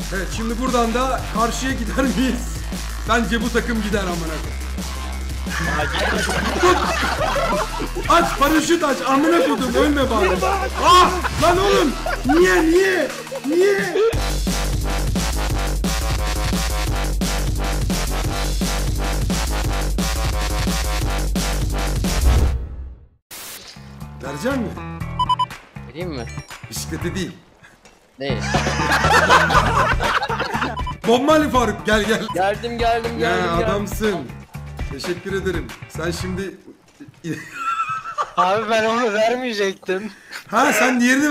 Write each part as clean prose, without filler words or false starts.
Evet, şimdi buradan da karşıya gider miyiz? Bence bu takım gider amına koyayım. Aç paraşüt aç amına koydum, ölme bari. Ah lan oğlum, niye? Verecek mi? Vereyim mi? Bisiklete değil. Değil. Bob Marley Faruk, gel. Geldim. Ya adamsın. Teşekkür ederim. Sen şimdi... Abi ben onu vermeyecektim. Ha sen diğerini...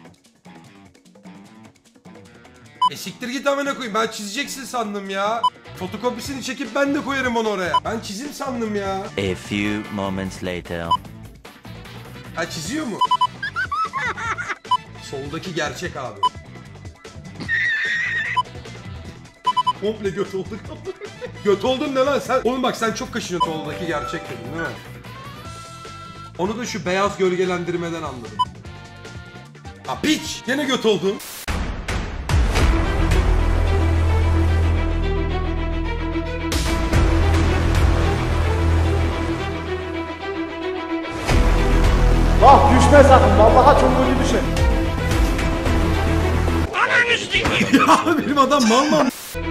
Siktir git amına koyayım, ben çizeceksin sandım ya. Fotokopisini çekip ben de koyarım onu oraya. Ben çizim sandım ya. A few moments later. Ha çiziyor mu? Soldaki gerçek abi. Komple göt olduk. Göt oldun ne lan sen? Oğlum bak sen çok kaşınıyorsun. Soldaki gerçek dedin değil mi? Onu da şu beyaz gölgelendirmeden anladım. Ha piç! Gene göt oldun. Bak düşme sakın, vallahi çok kötü düşer. Ya benim adam mal.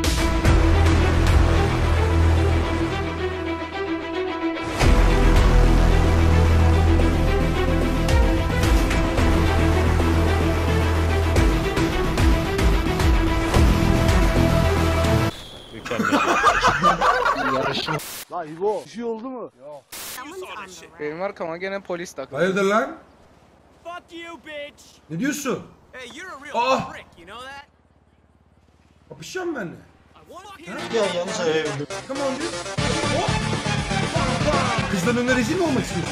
La İbo, bir şey oldu mu? Yok. Benim arkama gene polis takıldı. Hayırdır lan? Fuck you, bitch. Ne diyorsun? Hey, you're a real Ah! prick, you know that? Kapışacağım benimle. I want to Come on dude. Hop! Kızdan önüne rezil mi olmak istiyorsun?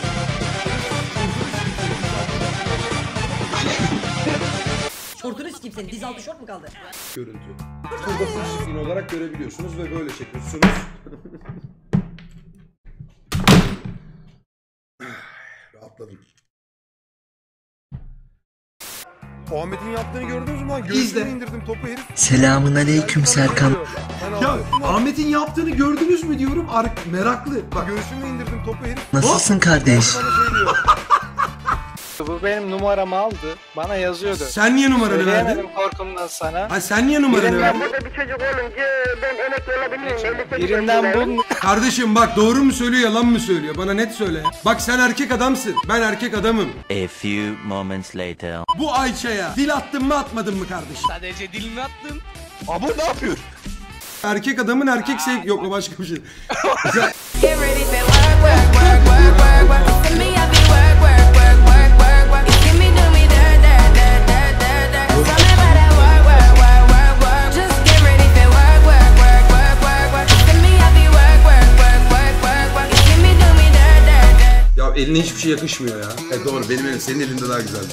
Şortunu sikeyim senin. Diz altı şort mu kaldı? Görüntü. Burada full screen olarak görebiliyorsunuz ve böyle çekiyorsunuz. Rahatladım. Ahmet'in yaptığını gördünüz mü lan? İzle. Göğsüme indirdim topu herif. Selamun aleyküm Serkan. Ya Ahmet'in yaptığını gördünüz mü diyorum, meraklı. Bak Göğsüme indirdim topu herif. Nasılsın kardeş? Bana şey diyor. Bu benim numaramı aldı. Bana yazıyordu. sen niye numaranı verdin? Söyleyemedim korkumdan sana. Ha sen niye numaranı verdin? Birinden bul. Kardeşim bak, doğru mu söylüyor yalan mı söylüyor? Bana net söyle. Bak sen erkek adamsın. Ben erkek adamım. A few moments later. Bu Ayça'ya dil attın mı atmadın mı kardeşim? Sadece dilimi attım. Abo ne yapıyor? Erkek adamın erkek yok mu başka bir şey? Get ready for work. To me, I be work. You see me do me dirt. Tell me about that work. Just get ready for work. To me, I be work. You see me do me dirt. Ya eline hiçbir şey yakışmıyor ya. Doğru, benim elim senin elinde daha güzeldi.